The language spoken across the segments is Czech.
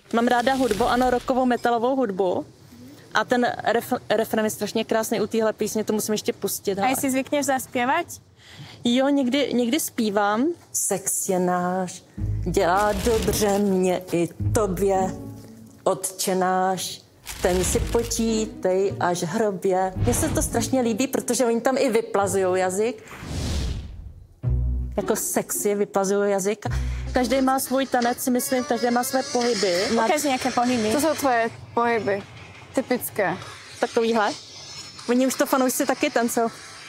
Mám ráda hudbu, ano, rockovou, metalovou hudbu. A ten refren je strašně krásný u téhle písně, to musím ještě pustit. A si zvykneš zaspěvat? Jo, někdy zpívám. Sex je náš, dělá dobře mě i tobě. Otče náš, ten si počítej až hrobě. Mně se to strašně líbí, protože oni tam i vyplazujou jazyk. Jako sexy vyplazují jazyk. Každý má svůj tanec, si myslím, každý má své pohyby. Ukaž nějaké pohyby. Co jsou tvoje pohyby? Typické. Takovýhle. Oni už to fanoušci taky tancou.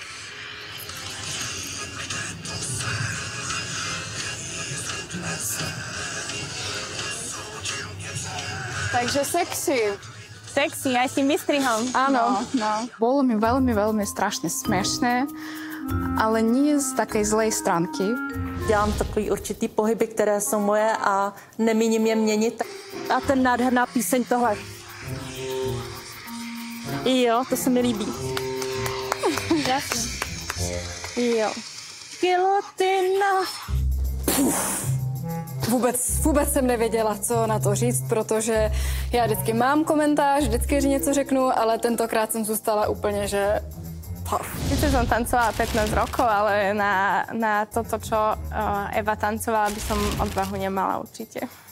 Takže sexy. Sexy, aj s tým vystrihom. Áno. No. Bolo mi veľmi strašne smiešné, ale nie z takej zlej stránky. Dělám takový určitý pohyby, které jsou moje a nemíním je měnit. A ten nádherná píseň tohle. Jo, to se mi líbí. Jasne. Jo. Gilotina. Vůbec jsem nevěděla, co na to říct, protože já vždycky mám komentář, vždycky něco řeknu, ale tentokrát jsem zůstala úplně, že... Sice som tancovala 15 rokov, ale na toto, čo Eva tancovala, by som odvahu nemala určite.